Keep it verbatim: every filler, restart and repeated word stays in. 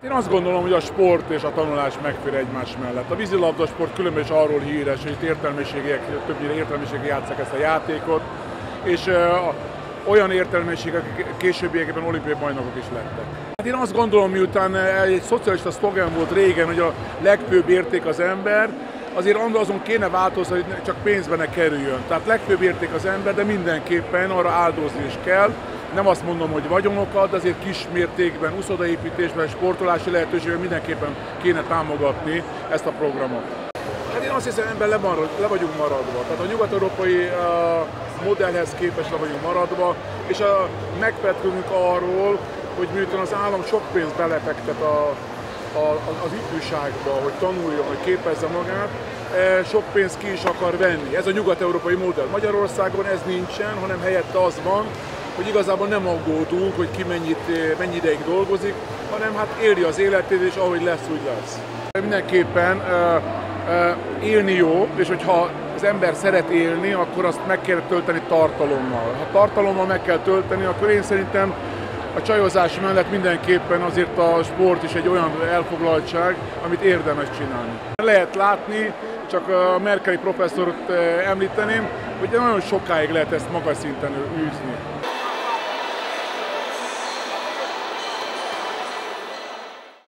Én azt gondolom, hogy a sport és a tanulás megfér egymás mellett. A vízilabdasport különben is arról híres, hogy itt értelmiségiek, többnyire értelmiségiek játsszák ezt a játékot, és uh, olyan értelmiségek későbbiekben olimpiai bajnokok is lettek. Hát én azt gondolom, miután egy szocialista szlogen volt régen, hogy a legfőbb érték az ember, azért azon kéne változni, hogy csak pénzbe ne kerüljön. Tehát legfőbb érték az ember, de mindenképpen arra áldozni is kell. Nem azt mondom, hogy vagyonokat, de azért kis mértékben, uszodaépítésben, sportolási lehetőségben mindenképpen kéne támogatni ezt a programot. Hát én azt hiszem, ebben le, marad, le vagyunk maradva. Tehát a nyugat-európai uh, modellhez képest le vagyunk maradva, és uh, megfedkezünk arról, hogy miután az állam sok pénzt belefektet a, a, az ifjúságba, hogy tanuljon, hogy képezze magát, sok pénzt ki is akar venni. Ez a nyugat-európai modell. Magyarországon ez nincsen, hanem helyette az van, hogy igazából nem aggódunk, hogy ki mennyit, mennyi ideig dolgozik, hanem hát éli az életét, és ahogy lesz, úgy lesz. Mindenképpen uh, uh, élni jó, és hogyha az ember szeret élni, akkor azt meg kell tölteni tartalommal. Ha tartalommal meg kell tölteni, akkor én szerintem a csajozás mellett mindenképpen azért a sport is egy olyan elfoglaltság, amit érdemes csinálni. Lehet látni, csak a Merkeli professzort említeném, hogy nagyon sokáig lehet ezt magas szinten űzni.